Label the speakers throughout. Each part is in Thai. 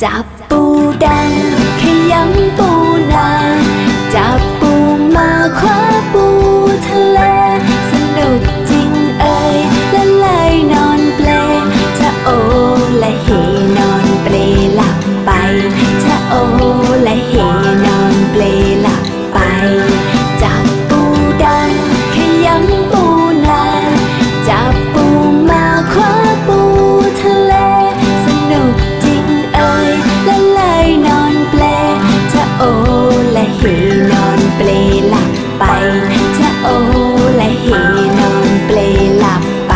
Speaker 1: จับปูดังขยำปูนาจับปูมาคว้าปูทะเลสนุกจริงเอ่ยละลายนอนเปลจะโอละเฮนอนเปลหลับไปจะโอละเฮนอนเปลหลับไปจับปูดังขยำปูนาจับปูมาคว้าปูทะเลสนุกจริงเอ่ยละลายนอนเปลจะโอละเฮนอนเปลหลับไปจะโอละเฮนอนเปลหลับไป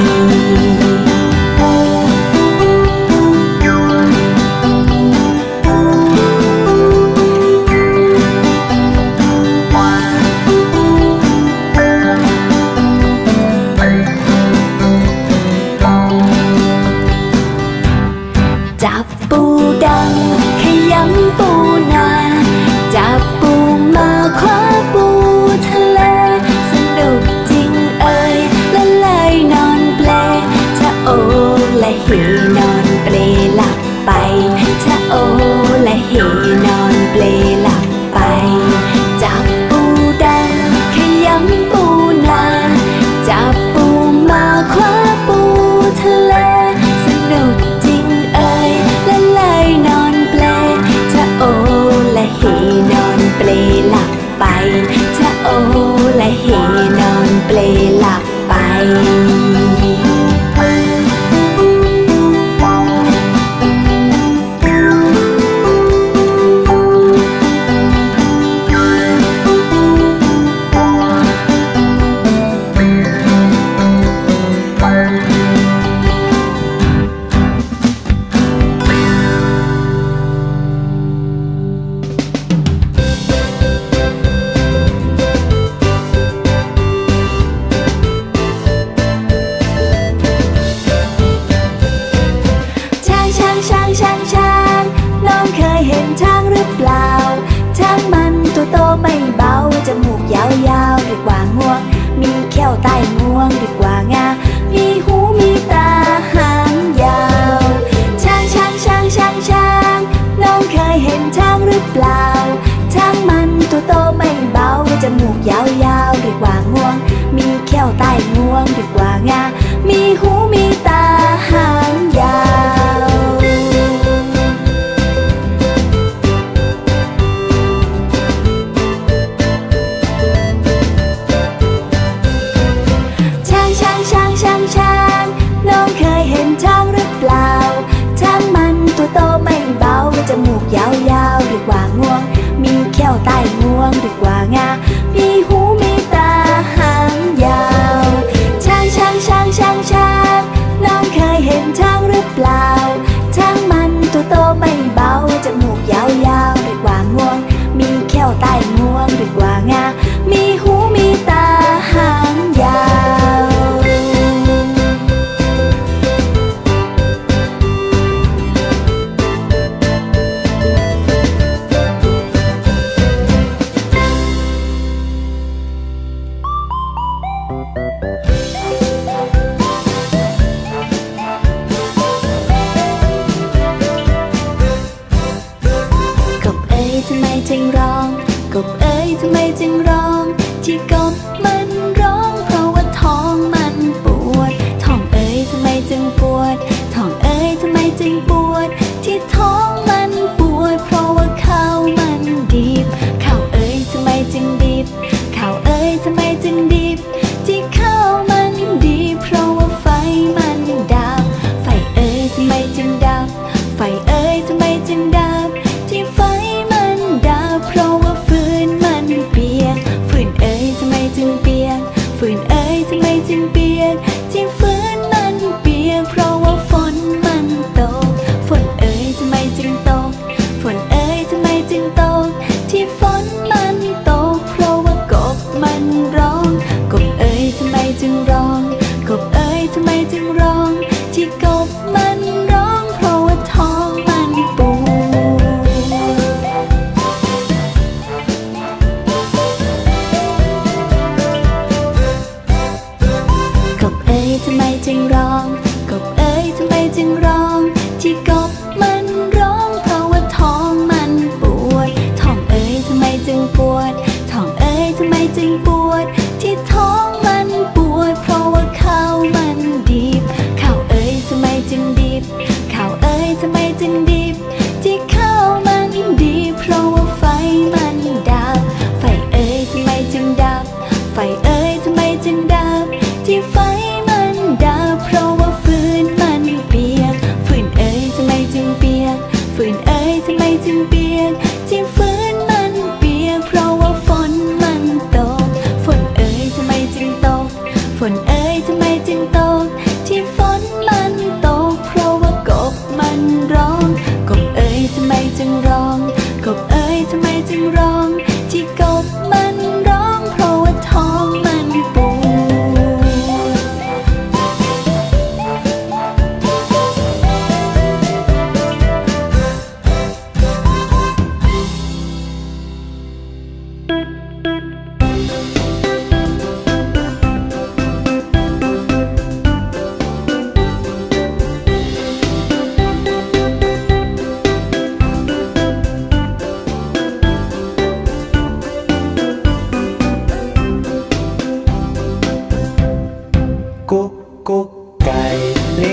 Speaker 1: จับปูดังขยำปูนาจับปูมาคว้าปูทะเลสนุกจริงเอ่ยละลายนอนเปลจะโอละเฮนอนเปลหลับไปจะโอละเฮนอนเปลหลับไปจับปูดังขยำปูนาจับปูมาคว้าปูทะเลสนุกจริงเอ่ยละลายนอนเปลจะโอละเฮนอนเปลหลับไปจะโอละเฮนอนเปลหลับไปน้องเคยเห็นช้างหรือเปล่าช้างมันตัวโตไม่เบาจมูกยาวๆเรียกว่างวงมีแก้วใต้งวงเรียกว่างามีหูมีตาหางยาวช้างน้องเคยเห็นช้างหรือเปล่าช้างมันตัวโตไม่เบาจมูกยาวๆเรียกว่างวงมีแก้วใต้งวงเรียกว่างามีหูมีตาหางยาวน้องเคยเห็นช้างหรือเปล่าช้างมันตัวโตไม่เบาจมูกยาวๆเรียกว่างวงมีแก้วใต้งวงเรียกว่างามีหูมีตาหางยาวช้างน้องเคยเห็นช้างหรือเปล่าช้างมันตัวโตไม่เบาจมูกยาวๆเรียกว่างวงมีแก้วใต้งวงเรียกว่างามีหูมีตาหางยาวทำไมจึงร้องกบเอ๋ยทำไมจึงร้องที่กบมันร้องเพราะว่าท้องมันปวดท้องเอ๋ยทำไมจึงปวดท้องเอ๋ยทำไมจึงปวดที่ท้องมันปวดเพราะว่าข้าวมันดิบข้าวเอ๋ยทำไมจึงดิบข้าวเอ๋ยทำไมจึงดิบที่ข้าวมันดิบเพราะว่าไฟมันดับไฟเอ๋ยทำไมจึงดับไฟเอ๋ยทำไมจึงดับที่ไฟเพราะว่าฟืนมันเปียกฟืนเอ๋ยทำไมจึงเปียกฟืนเอ๋ยทำไมจึงเปียกที่ฟืนมันเปียกเพราะว่าฝนมันตก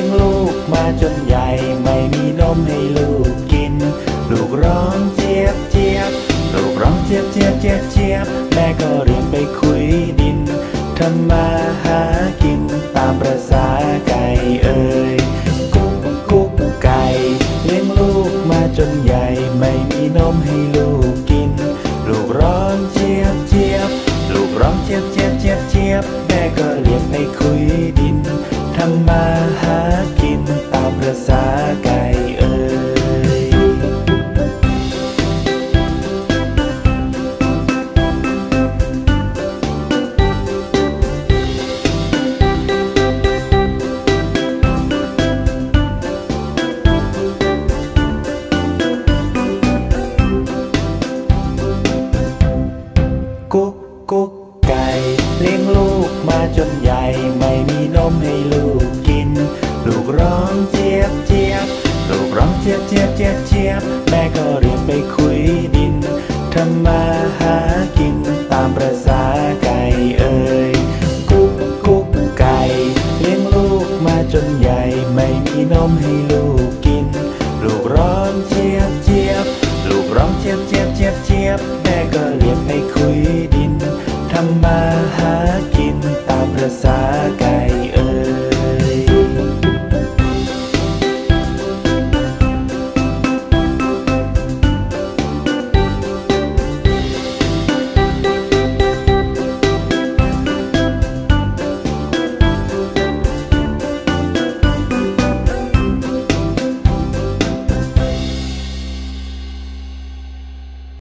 Speaker 2: งลูกมาจนใหญ่ไม่มีนมให้ลูกกินลูกร้องเจี๊ยบเจี๊ยบลูกร้องเจี๊ยบเจี๊ยบเจี๊ยบเจี๊ยบแม่ก็เรียนไปคุยดินทำมาหากินตามประสาไก่เอ่ยกุ๊กกุ๊กไก่เลี้ยงลูกมาจนใหญ่ไม่มีนมให้ลูกกินลูกร้องเจี๊ยบเจี๊ยบลูกร้องเจี๊ยบเจี๊ยบเจี๊ยบเจี๊ยบแม่ก็เรียกไปคุยดินทำมาหากินตามประสาไก่เอ่ยกุ๊กกุ๊กไก่เลี้ยงลูกมาจนใหญ่ไม่มีนมให้ลูกกินลูกร้องเจี๊ยบเจี๊ยบลูกร้องเจี๊ยบเจี๊ยบเจี๊ยบเจี๊ยบแม่ก็เรียกไปคุยดินทำมาหากินตามประสาไก่เอ่ยกุ๊กกุ๊กไก่เลี้ยงลูกมาจนใหญ่ไม่มีนมให้ลูกกินลูกร้องเจี๊ยบเจี๊ยบลูกร้องเจี๊ยบเจี๊ยบเจี๊ยบเจี๊ยบแม่ก็เรียกไปคุย